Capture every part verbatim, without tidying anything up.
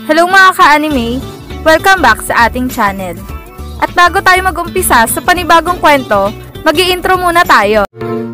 Hello mga ka-anime! Welcome back sa ating channel. At bago tayo mag-umpisa sa panibagong kwento, mag-i-intro muna tayo.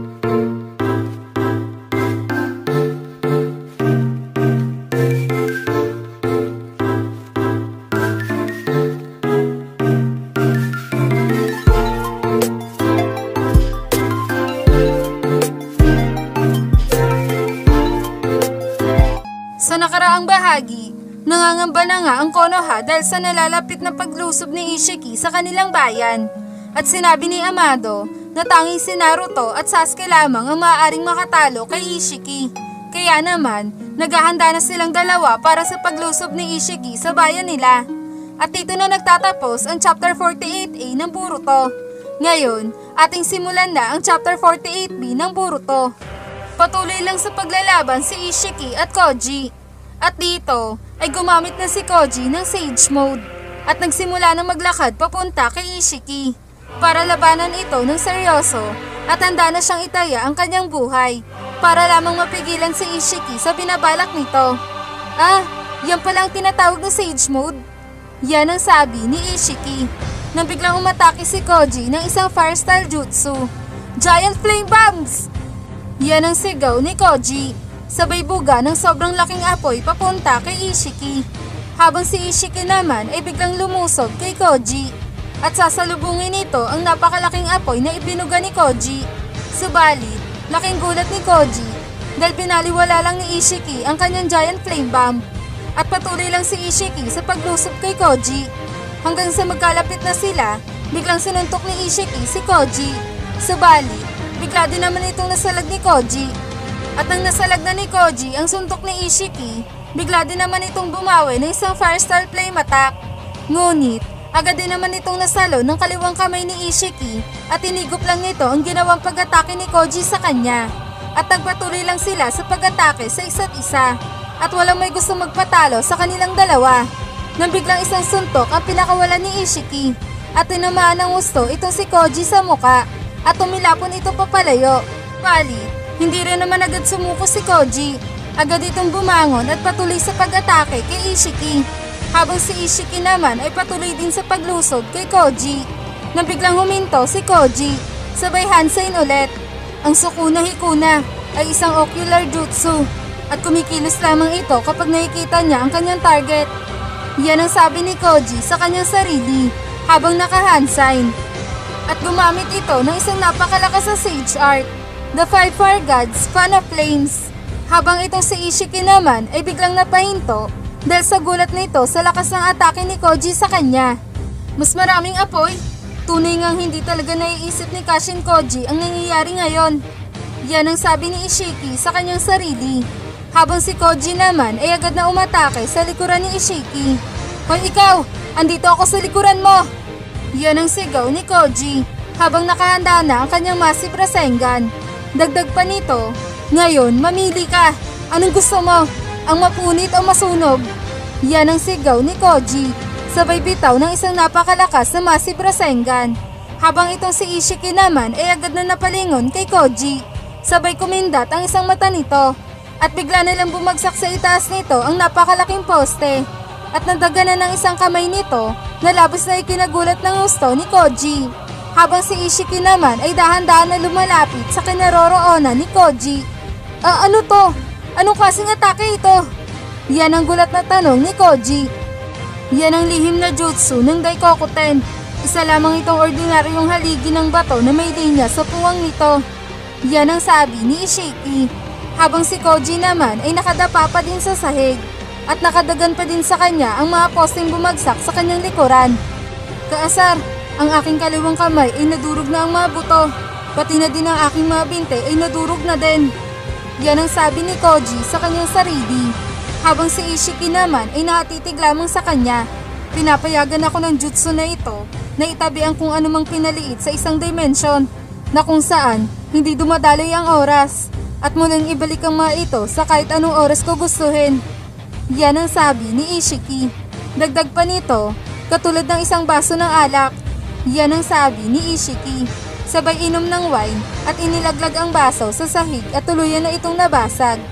Sa nakaraang bahagi, nangangamba na nga ang Konoha dahil sa nalalapit na paglusob ni Ishiki sa kanilang bayan. At sinabi ni Amado na tanging si Naruto at Sasuke lamang ang maaaring makatalo kay Ishiki. Kaya naman, naghahanda na silang dalawa para sa paglusob ni Ishiki sa bayan nila. At dito na nagtatapos ang chapter forty-eight A ng Boruto. Ngayon, ating simulan na ang chapter forty-eight B ng Boruto. Patuloy lang sa paglalaban si Ishiki at Koji. At dito ay gumamit na si Koji ng Sage Mode at nagsimula na maglakad papunta kay Ishiki para labanan ito ng seryoso at handa na siyang itaya ang kanyang buhay para lamang mapigilan si Ishiki sa binabalak nito. Ah, yan pala ang tinatawag na Sage Mode. Yan ang sabi ni Ishiki nang biglang umatake si Koji ng isang fire style jutsu. Giant Flame Bombs! Yan ang sigaw ni Koji. Sabay buga ng sobrang laking apoy papunta kay Ishiki. Habang si Ishiki naman ay biglang lumusob kay Koji. At sasalubungin nito ang napakalaking apoy na ibinuga ni Koji. Subalit, laking gulat ni Koji dahil binaliwala lang ni Ishiki ang kanyang giant flame bomb. At patuloy lang si Ishiki sa paglusob kay Koji. Hanggang sa magkalapit na sila, biglang sinuntok ni Ishiki si Koji. Subalit, bigla din naman itong nasalag ni Koji. At nang nasalag na ni Koji ang suntok ni Ishiki, bigla din naman itong bumawi ng isang fire-style flame attack. Ngunit, agad din naman itong nasalo ng kaliwang kamay ni Ishiki at tinigop lang nito ang ginawang pag-atake ni Koji sa kanya. At nagpatuloy lang sila sa pag-atake sa isa't isa at walang may gusto magpatalo sa kanilang dalawa. Nang biglang isang suntok ang pinakawalan ni Ishiki at tinamaan ng gusto itong si Koji sa muka at tumilapon ito papalayo. Bali, hindi rin naman agad sumuko si Koji. Agad itong bumangon at patuloy sa pag-atake kay Ishiki. Habang si Ishiki naman ay patuloy din sa paglusob kay Koji. Nang biglang huminto si Koji, sabay handsign ulit. Ang Sukuna Hikuna ay isang ocular jutsu at kumikilos lamang ito kapag nakikita niya ang kanyang target. Yan ang sabi ni Koji sa kanyang sarili habang naka-handsign. At gumamit ito ng isang napakalakas na Sage Art, The Five Fire Gods, Fan of Flames. Habang itong si Ishiki naman ay biglang napahinto dahil sa gulat nito sa lakas ng atake ni Koji sa kanya. Mas maraming apoy. Tunay ngang hindi talaga naiisip ni Kashin Koji ang nangyayari ngayon. Yan ang sabi ni Ishiki sa kanyang sarili. Habang si Koji naman ay agad na umatake sa likuran ni Ishiki. Hoy ikaw! Andito ako sa likuran mo! Yan ang sigaw ni Koji habang nakahanda na ang kanyang massive Rasengan. Dagdag pa nito, ngayon mamili ka. Anong gusto mo? Ang mapunit o masunog? Yan ang sigaw ni Koji. Sabay bitaw ng isang napakalakas na massive Rasengan. Habang itong si Ishiki naman ay agad na napalingon kay Koji. Sabay kumindat ang isang mata nito. At bigla nilang bumagsak sa itaas nito ang napakalaking poste. At nadaganan ng isang kamay nito na labis na ikinagulat ng gusto ni Koji. Habang si Ishiki naman ay dahan-dahan na lumalapit sa kinaroroonan ni Koji. Ah, ano to? Anong klaseng atake ito? Yan ang gulat na tanong ni Koji. Yan ang lihim na jutsu ng Daikokuten. Isa lamang itong ordinaryong haligi ng bato na may linya sa puwang nito. Yan ang sabi ni Ishiki. Habang si Koji naman ay nakadapa pa din sa sahig at nakadagan pa din sa kanya ang mga posting bumagsak sa kanyang likuran. Kaasar, ang aking kaliwang kamay ay nadurog na ang mga buto. Pati na din ang aking mga binte ay nadurog na din. Yan ang sabi ni Koji sa kanyang sarili. Habang si Ishiki naman ay nakatitig lamang sa kanya. Pinapayagan ako ng jutsu na ito na itabi ang kung anumang pinaliit sa isang dimension na kung saan hindi dumadaloy ang oras at muling ibalik ang mga ito sa kahit anong oras ko gustuhin. Yan ang sabi ni Ishiki. Dagdag pa nito, katulad ng isang baso ng alak. Yan ang sabi ni Ishiki. Sabay inom ng wine at inilaglag ang baso sa sahig at tuluyan na itong nabasag.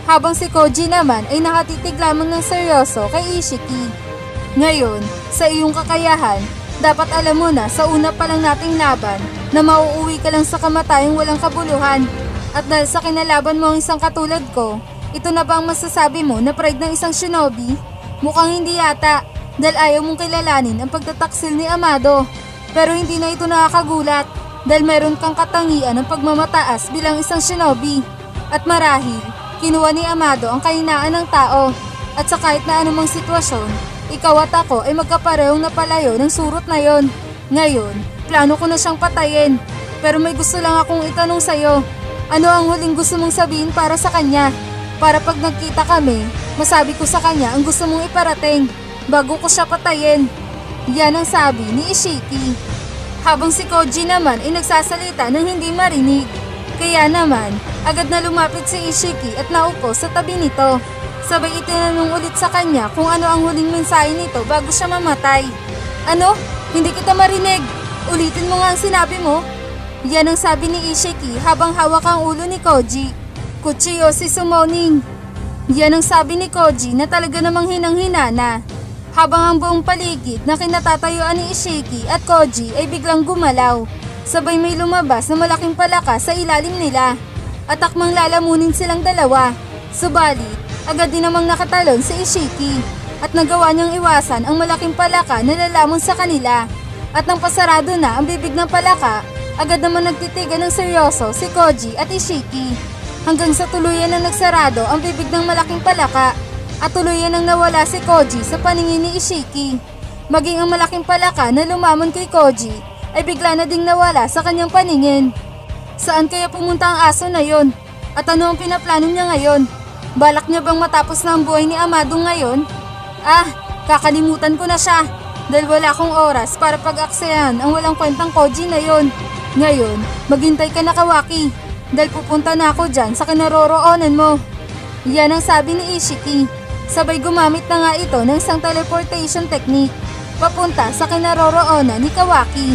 habang si Koji naman ay nakatitig lamang ng seryoso kay Ishiki. Ngayon, sa iyong kakayahan, dapat alam mo na sa una pa lang nating laban na mauuwi ka lang sa kamatayang walang kabuluhan. At dahil sa kinalaban mo ang isang katulad ko, ito na ba ang masasabi mo na pride ng isang shinobi? Mukhang hindi yata, dahil ayaw mong kilalanin ang pagtataksil ni Amado. Pero hindi na ito nakakagulat, dahil meron kang katangian ng pagmamataas bilang isang shinobi. At marahil, kinuha ni Amado ang kahinaan ng tao. At sa kahit na anumang sitwasyon, ikaw at ako ay magkaparehong napalayo ng surot na yon. Ngayon, plano ko na siyang patayin. Pero may gusto lang akong itanong sa'yo. Ano ang huling gusto mong sabihin para sa kanya? Para pag nagkita kami, masabi ko sa kanya ang gusto mong iparating bago ko siya patayin. Yan ang sabi ni Ishiki. Habang si Koji naman ay nagsasalita ng hindi marinig. Kaya naman, agad na lumapit si Ishiki at naupo sa tabi nito. Sabay itinanong ulit sa kanya kung ano ang huling mensahe nito bago siya mamatay. Ano? Hindi kita marinig. Ulitin mo nga ang sinabi mo. Yan ang sabi ni Ishiki habang hawak ang ulo ni Koji. Kuchiyo si Sumoning. Yan ang sabi ni Koji na talaga namang hinang-hina na. Habang ang buong paligid na kinatatayuan ni Ishiki at Koji ay biglang gumalaw. Sabay may lumabas na malaking palaka sa ilalim nila. At akmang lalamunin silang dalawa. Subalit, agad din namang nakatalon si Ishiki. At nagawa niyang iwasan ang malaking palaka na lalamon sa kanila. At nang pasarado na ang bibig ng palaka, agad naman nagtitigan ng seryoso si Koji at Ishiki. Hanggang sa tuluyan na nagsarado ang bibig ng malaking palaka at tuluyan nang nawala si Koji sa paningin ni Ishiki. Maging ang malaking palaka na lumamon kay Koji ay bigla na ding nawala sa kanyang paningin. Saan kaya pumunta ang aso na yon? At ano ang pinaplano niya ngayon? Balak niya bang matapos na ang buhay ni Amado ngayon? Ah, kakalimutan ko na siya dahil wala akong oras para pag-aksayan ang walang kwentang Koji na yon. Ngayon, maghintay ka na Kawaki, dahil pupunta na ako dyan sa kinaroroonan mo. Yan ang sabi ni Ishiki. Sabay gumamit na nga ito ng isang teleportation technique, papunta sa kinaroroonan ni Kawaki.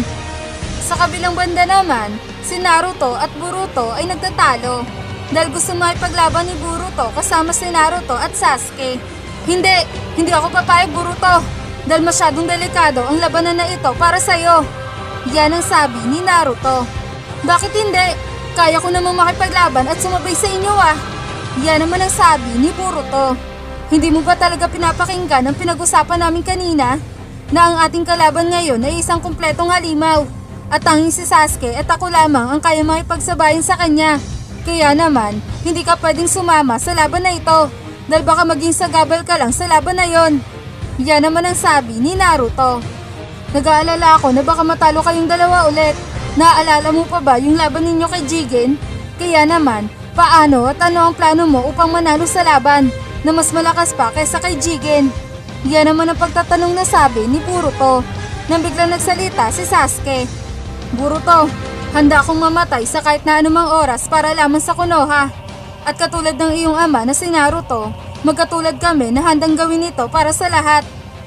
Sa kabilang banda naman, si Naruto at Boruto ay nagtatalo, dahil gusto makipaglaban ni Boruto kasama si Naruto at Sasuke. Hindi, hindi ako papayag Boruto, dahil masyadong delikado ang labanan na ito para sa'yo. Yan ang sabi ni Naruto. Bakit hindi? Kaya ko namang makipaglaban at sumabay sa inyo ah. Yan naman ang sabi ni Boruto. Hindi mo ba talaga pinapakinggan ang pinag-usapan namin kanina? Na ang ating kalaban ngayon ay isang kumpletong halimaw. At tanging si Sasuke at ako lamang ang kaya makipagsabayin sa kanya. Kaya naman, hindi ka pwedeng sumama sa laban na ito. Dahil baka maging sagabal ka lang sa laban na yon. Yan naman ang sabi ni Naruto. Nag-aalala ako na baka matalo kayong dalawa ulit. Naaalala mo pa ba yung laban ninyo kay Jigen? Kaya naman, paano at ano ang plano mo upang manalo sa laban na mas malakas pa kaysa kay Jigen? Yan naman ang pagtatanong na sabi ni Boruto. Nang biglang nagsalita si Sasuke. Boruto, handa akong mamatay sa kahit na anumang oras para lamang sa Konoha. At katulad ng iyong ama na si Naruto, magkatulad kami na handang gawin ito para sa lahat.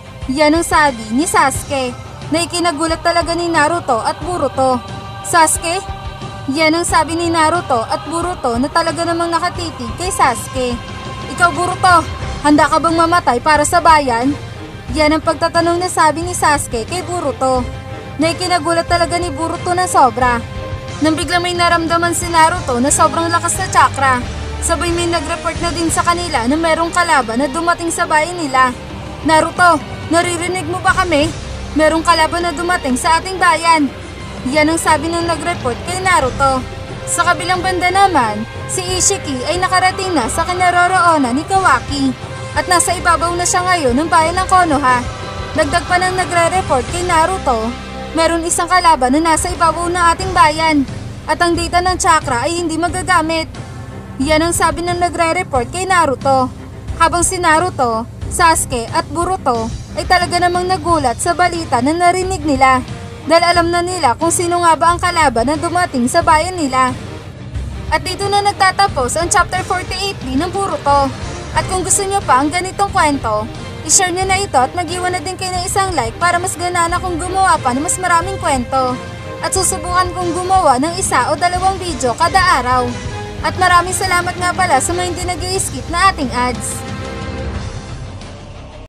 Yan ang sabi ni Sasuke. Na ikinagulat talaga ni Naruto at Boruto. Sasuke? Yan ang sabi ni Naruto at Boruto na talaga namang nakatitig kay Sasuke. Ikaw Boruto, handa ka bang mamatay para sa bayan? Yan ang pagtatanong na sabi ni Sasuke kay Boruto. Na ikinagulat talaga ni Boruto na sobra. Nang biglang may naramdaman si Naruto na sobrang lakas na chakra. Sabay may nag-report na din sa kanila na merong kalaban na dumating sa bayan nila. Naruto, naririnig mo ba kami? Merong kalaban na dumating sa ating bayan. Yan ang sabi ng nag-report kay Naruto. Sa kabilang banda naman, si Ishiki ay nakarating na sa kinaroroonan ni Kawaki at nasa ibabaw na siya ngayon ng bayan ng Konoha. Dagdag pa ng nagre-report kay Naruto, meron isang kalaban na nasa ibabaw ng ating bayan at ang data ng chakra ay hindi magagamit. Yan ang sabi ng nagre-report kay Naruto. Habang si Naruto, Sasuke at Boruto ay talaga namang nagulat sa balita na narinig nila dahil alam na nila kung sino nga ba ang kalaban na dumating sa bayan nila. At dito na nagtatapos ang chapter forty-eight B ng Boruto. At kung gusto nyo pa ang ganitong kwento, i-share nyo na ito at mag-iwan na din kayo ng isang like para mas ganana kong gumawa pa ng mas maraming kwento. At susubukan kong gumawa ng isa o dalawang video kada araw. At maraming salamat nga pala sa mga hindi nag-i-skip na ating ads.